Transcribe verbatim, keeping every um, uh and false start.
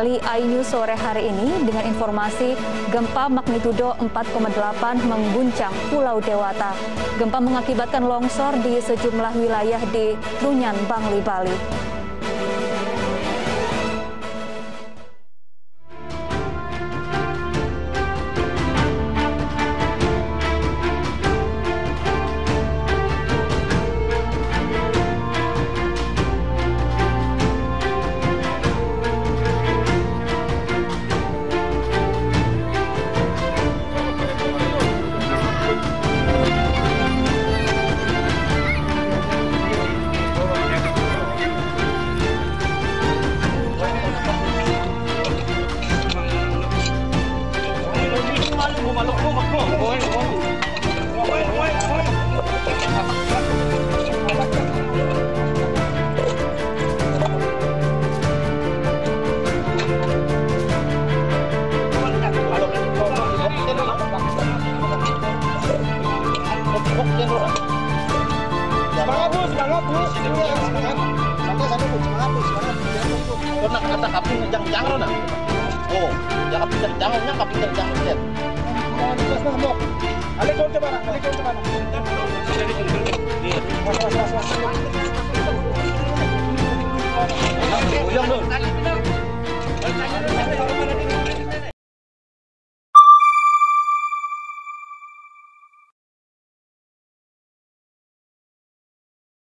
mengawali iNews sore hari ini dengan informasi gempa magnitudo empat koma delapan mengguncang Pulau Dewata. Gempa mengakibatkan longsor di sejumlah wilayah di Trunyan, Bangli, Bali. Semangat bu, semangat bu, semangat. Santai santai bu, semangat bu, semangat. Kau nak kata kaping jang jangan nak. Oh, jangan kaping jang jangannya kaping jang jangan lihat. Jangan terus nah bu. Alik kau coba nak, alik kau coba nak. Was was was was. Goyang dulu.